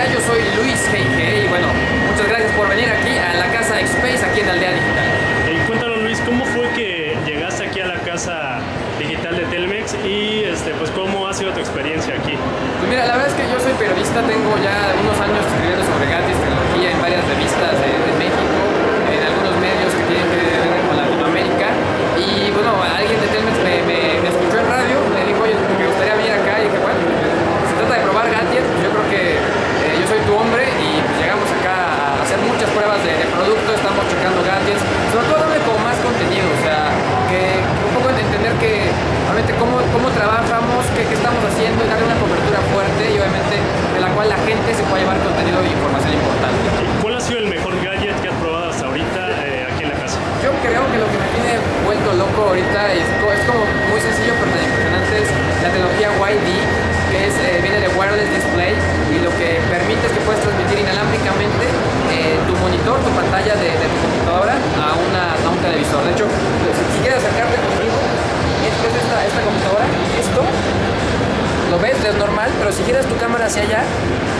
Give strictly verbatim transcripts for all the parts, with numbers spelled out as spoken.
Aldea, yo soy Luis G G y bueno, muchas gracias por venir aquí a la casa X-Space aquí en Aldea Digital. Y cuéntanos, Luis, ¿cómo fue que llegaste aquí a la casa digital de Telmex y este, pues cómo ha sido tu experiencia aquí? Pues mira, la verdad es que yo soy periodista, tengo ya unos años escribiendo sobre gadgets, tecnología en varias revistas de, de México, en algunos medios que tienen que ver con Latinoamérica y bueno, alguien de Telmex me, me, me escuchó en radio, me dijo, oye, me gustaría venir acá y dije, bueno, se trata de probar gadgets, pues yo creo que eh, yo soy tu hombre y pues llegamos acá a hacer muchas pruebas de, de producto, estamos checando gadgets, sobre todo darle como más contenido, o sea, que un poco de entender que obviamente cómo, cómo trabajamos, qué, qué estamos haciendo y darle una cobertura fuerte y obviamente de la cual la gente se pueda llevar contenido e información importante. ¿Y cuál ha sido el mejor gadget que has probado hasta ahorita eh, aquí en la casa? Yo creo que lo que me tiene vuelto loco ahorita es, es como muy sencillo pero tan impresionante es la tecnología Y D, que es, eh, viene de Wireless Display y lo que permite es que puedes transmitir inalámbricamente eh, tu monitor, tu pantalla de, de tu computadora a, una, a un televisor. De hecho, si, si quieres acercarte conmigo, esta es esta, esta computadora, esto lo ves, es normal, pero si giras tu cámara hacia allá,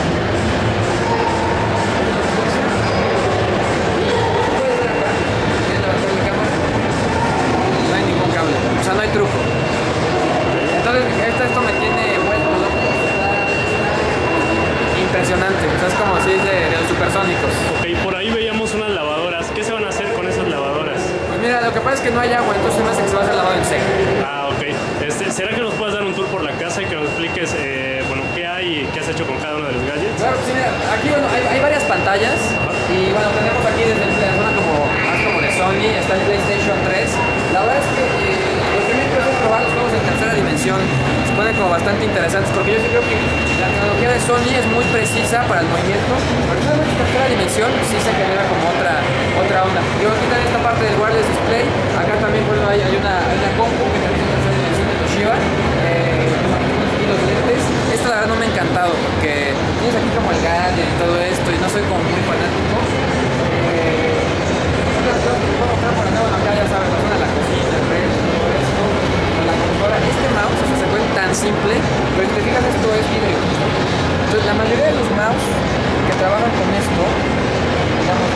no hay ningún cable, o sea, no hay truco. Entonces, esto, esto me tiene vuelto loco. Impresionante, o sea, es como si es de, de los supersónicos. Ok, por ahí veíamos unas lavadoras. ¿Qué se van a hacer con esas lavadoras? Pues mira, lo que pasa es que no hay agua, entonces me hace que se va a hacer lavado en seco. Ah, ok. Este, ¿será que nos puedas dar un tour por la casa y que nos expliques eh, bueno, qué hay y qué has hecho con cada uno de los gadgets? Claro, sí, mira, aquí bueno, hay, hay varias pantallas. Ajá. Y bueno, tenemos aquí desde la zona como, más como de Sony, está el PlayStation tres. La verdad es que eh, lo que me interesa es probar los juegos en tercera dimensión. Se ponen como bastante interesantes porque yo sí creo que la tecnología de Sony es muy precisa para el movimiento, pero una vez en tercera dimensión sí se genera como otra, otra onda. Yo aquí también esta parte del wireless display, acá también bueno, hay, hay, una, hay una compu que también es en tercera dimensión de Toshiba, eh, y los lentes. Esto la verdad no me ha encantado porque tienes aquí como el gadget y todo esto y no soy como muy fanático. Eh, bueno, acá ya sabes, la zona de la cocina, el red, todo esto, la computadora. Este mouse, o sea, se puede tan simple, pero si te fijas esto es vidrio. Entonces la mayoría de los mouse que trabajan con esto, digamos,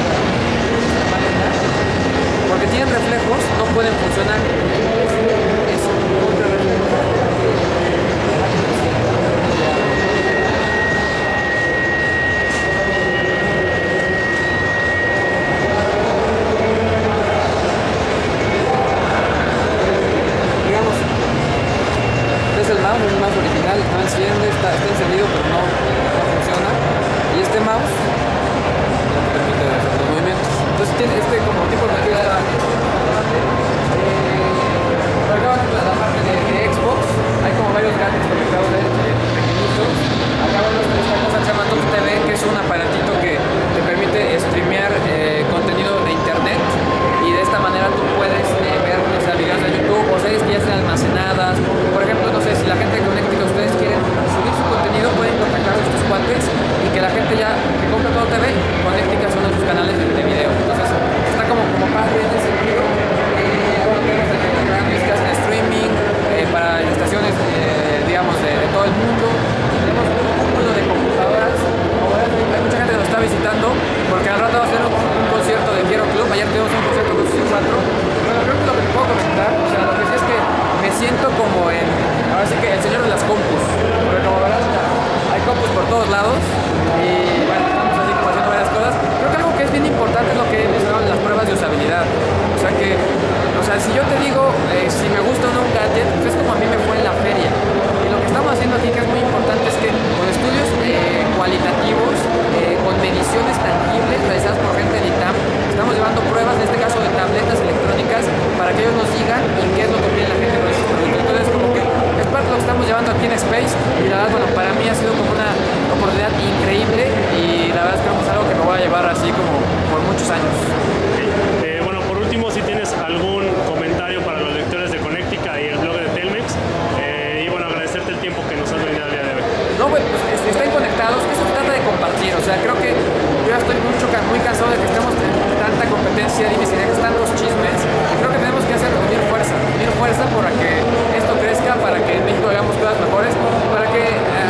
porque tienen reflejos, no pueden funcionar. Es contra reflejos. El mouse es el mouse original, no enciende, está, está encendido pero no, no funciona. Y este mouse no te permite hacer los movimientos. Entonces tiene este como tipo de acá la, la parte de, de Xbox, hay como varios gadgets conectados de pequeñitos. Acá vemos esta cosa que se llama Tux T V, que es un aparatito que te permite streamear eh, contenido de internet y de esta manera tú puedes eh, ver o sea, videos de YouTube o series que ya están almacenadas. Por ejemplo, no sé, si la gente de Connectica ustedes quieren subir su contenido, pueden contactar a estos cuates y que la gente ya que compra todo T V, Connectica son sus canales de, de video. Entonces, está como, como padre en ese sentido. Eh, bueno, tenemos grandes que hacen streaming eh, para estaciones, eh, digamos, de, de todo el mundo. Tenemos un cúmulo de computadoras. Ahora hay mucha gente que nos está visitando porque al rato va a ser un, un concierto de Quiero Club. Ayer tuvimos un concierto de C cuatro. Bueno, creo que lo que te puedo comentar, o sea, lo que sí es que me siento como en, ahora sí que el señor de las compus, porque como verás hay compus por todos lados y bueno, estamos así como haciendo varias cosas. Creo que algo que es bien importante es lo que he mencionado de las pruebas de usabilidad, o sea que, o sea, si yo te digo eh, si me gusta o no un gadget, pues es como a mí me fue en la feria y lo que estamos haciendo aquí que es muy importante es que con estudios eh, cualitativos, eh, con mediciones tangibles realizadas por gente de I T A M, estamos llevando pruebas, en este caso de tabletas electrónicas, para que ellos nos digan en qué es lo que pide la gente con estos productos. Entonces, como que es parte de lo que estamos llevando aquí en Space y la verdad, bueno, para mí ha sido como una oportunidad increíble y la verdad es que es algo que me voy a llevar así como por muchos años. Okay. Eh, bueno, por último, si tienes algún comentario para los lectores de Connectica y el blog de Telmex, eh, y bueno, agradecerte el tiempo que nos has venido al día de hoy. No, pues, pues estén conectados, que eso se trata de compartir, o sea, creo que yo ya estoy mucho, muy cansado de que estemos en tanta competencia, divisiones, tantos chismes, y creo que tenemos que hacer unir fuerza, unir fuerza para que esto crezca, para que en México hagamos cosas mejores, para que